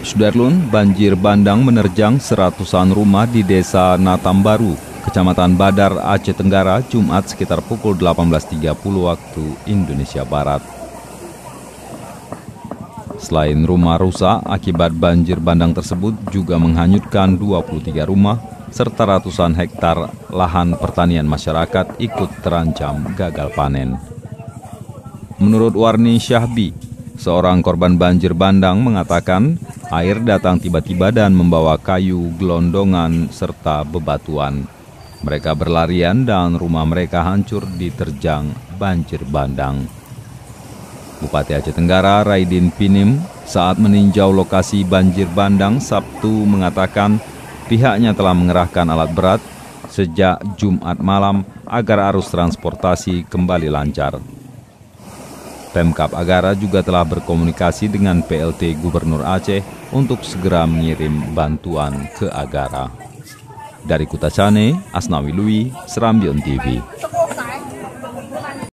Sudarlun, banjir bandang menerjang seratusan rumah di Desa Natambaru, Kecamatan Badar, Aceh Tenggara, Jumat sekitar pukul 18.30 waktu Indonesia Barat. Selain rumah rusak, akibat banjir bandang tersebut juga menghanyutkan 23 rumah, serta ratusan hektar lahan pertanian masyarakat ikut terancam gagal panen. Menurut Warni Syahbi, seorang korban banjir bandang mengatakan air datang tiba-tiba dan membawa kayu, gelondongan, serta bebatuan. Mereka berlarian dan rumah mereka hancur diterjang banjir bandang. Bupati Aceh Tenggara Raidin Pinim saat meninjau lokasi banjir bandang Sabtu mengatakan pihaknya telah mengerahkan alat berat sejak Jumat malam agar arus transportasi kembali lancar. Pemkab Agara juga telah berkomunikasi dengan PLT Gubernur Aceh untuk segera mengirim bantuan ke Agara. Dari Kutacane, Asnawi Lui, Serambion TV.